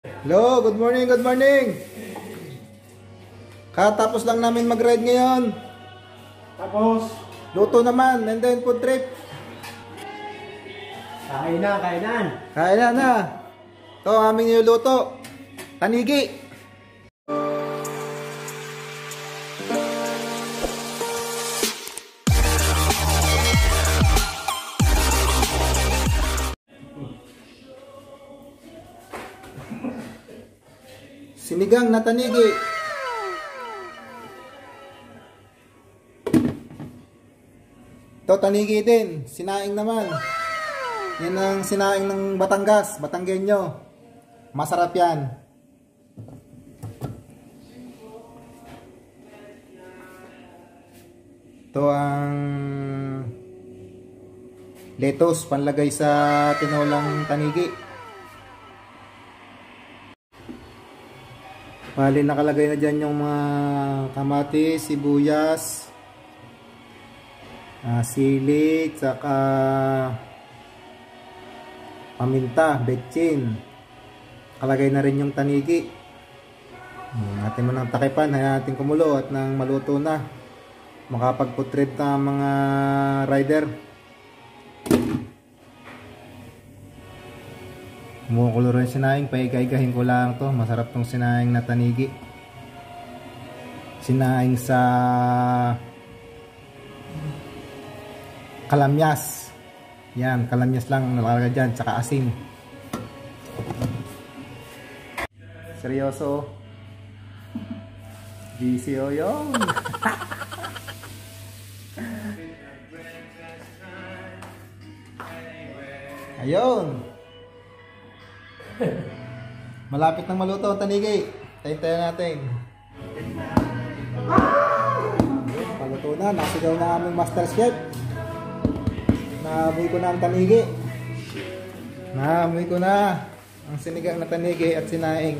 Hello, good morning, good morning. Katapos lang namin mag-ride ngayon. Tapos, Luto naman, and then food trip. kainan. Kaya na. Ito ang aming niluluto. Tanigi. Sinigang na tanigi. Ito tanigi din. Sinaing naman. Yan ang sinaing ng Batangas, Batanggenyo. Masarap yan. Ito ang lettuce panlagay sa tinolang tanigi. Bali nakalagay na dyan yung mga kamatis, sibuyas, sili, saka paminta, betchin. Kalagay na rin yung tanigi. Atin mo ng takipan, hayaan natin kumulo at nang maluto na. Makapagputrip na mga rider. Kumukulo rin sinaing, paigay-gahin ko lang to. Masarap tong sinaing na tanigi. Sinaing sa kalamyas. Yan, kalamyas lang nakalagay dyan, tsaka asin. Seryoso. GCO yun. Ayun. Malapit nang maluto ang tanigi. Tayin-tayin natin. Paluto na. Nasigaw na aming master chef. Naamoy ko na ang tanigi. Naamoy ko na ang sinigang na tanigi at sinaing.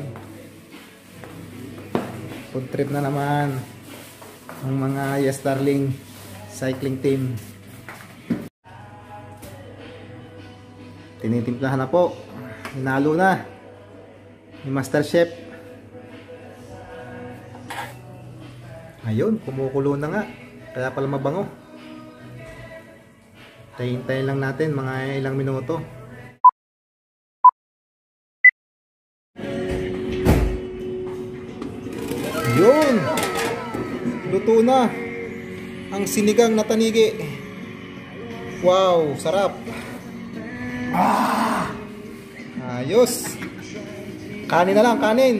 Food trip na naman ang mga Yes Darling cycling team. Tinitimplahan na po. Hinalo na ni Master Chef. Ayun, kumukulo na nga. Kaya pala mabango. Tayin-tayin lang natin mga ilang minuto. Ayun. Luto na ang sinigang na tanigi. Wow, sarap. Ayos. Kanin na lang, kanin.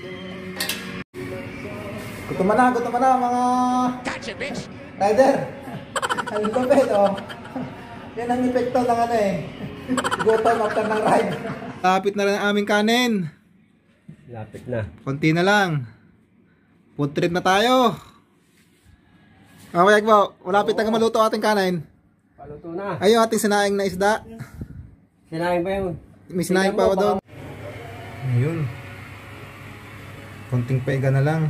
Gutom na mga rider. Ang lupit, oh. Yan ang epekto ng ano eh. Gutom after ng ride. Lapit na rin ang aming kanin. Lapit na. Konti na lang. Food trip na tayo. Okay, po. Malapit na maluto ating kanin. Paluto na. Ayun ating sinaing na isda. Sinaing pa yun. May sinaing pa ako doon. Ayun. Konting paiga na lang.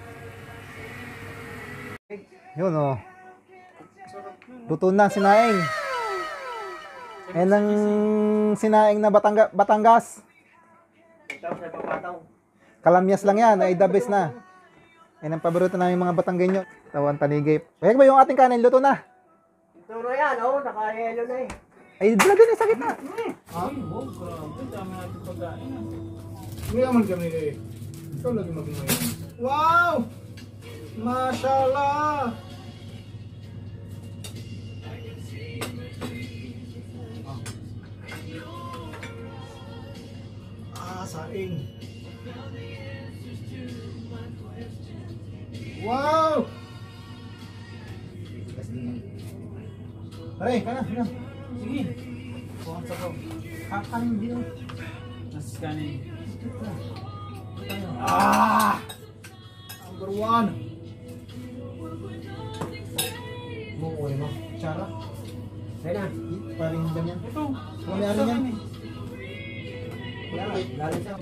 Yun oh. Luto na sinaing. Ayan ang sinaing na Batangas. Kalamyas lang yan. Ay the best na. Ayan ang paborito namin mga Batanggenyo. Tawan tanigi. Kaya ba yung ating kanin? Luto na. Turo yan, oh. Naka-yelo na eh. Ay, dala din sa gitna. Ay, wow, grabe. Dami natin pagkain. Hindi naman kami eh. Ikaw lagi mag-umayin. Wow! Mashallah! Saing. Wow! Pare, kana. Sige. Bukan sa ko. Kakanin din. Nasa kanin. Number one. Mukuha mo. Tsara. Ayun na. Paring ganyan. Ito. Kami ano yan? Lalo siya.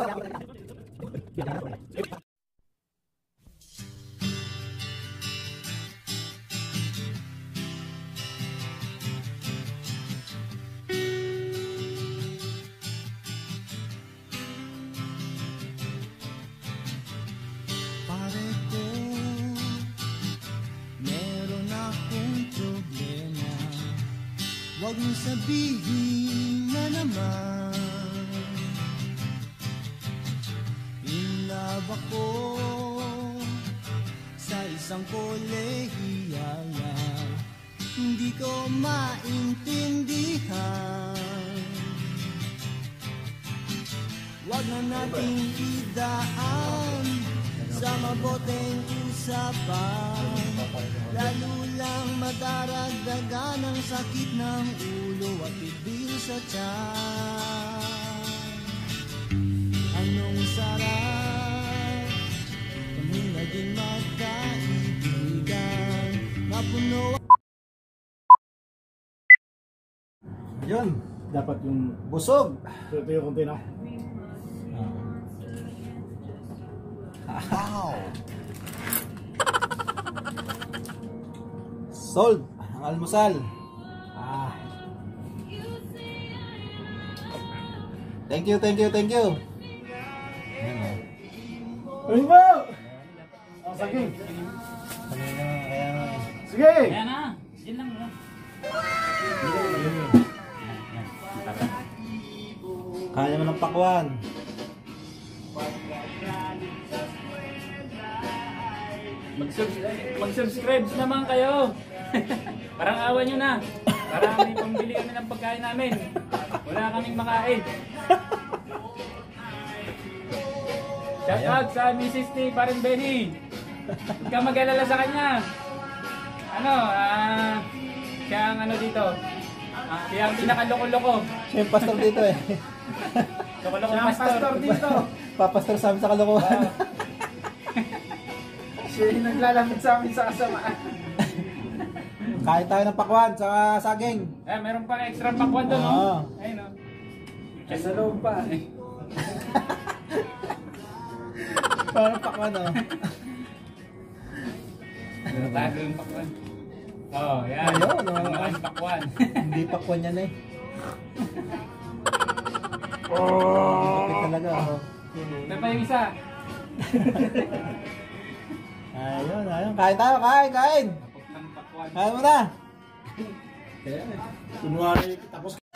Pare ko, meron akong problema. Huwag mo sabihin na naman. In love ako sa isang kolehiyala. Hindi ko maintindihan. Huwag na nating idaan sa maboteng usapan. Lalo lang madaragdagan ang sakit ng ulo at bibig sa tiyan. Anong sarap kami naging magkaibigan. Mapuno Yun, Dapat yung busog. ito yung konti na. Sold ang almusal. Thank you. Ayan, Ayun mo! Ang saging. kanina, kaya nga. Sige! Ayan na. Diyan lang. Kaya mo ng pakwan. Mag-subscribe naman kayo. Parang awa nyo na. Para may pambili kami ng pagkain namin. Wala kaming makain. Shout out sa Mrs. T. Parang Benny. Huwag ka mag-alala sa kanya. Siya ang dito. Siya ang pinakaloko-loko. Siya yung pastor dito eh. Loko-loko Siya ang pastor. pastor dito. Papastor sa amin sa kalokohan. Siya yung naglalamit sa amin sa kasamaan. Kain tayo ng pakwan sa saging. Meron pang extra pakwan doon, no? Oo. Ayun, no? Sa loob pa. Parang pakwan oh. Tago yung pakwan. Oh, yan. Ayun, no? Ang mga pakwan. Hindi pakwan yan eh. Kapit talaga oh. Ito pa yung isa. Ayun. Kain tayo, kain. Ng pakwan. Kain mo na. Kunwari, tapos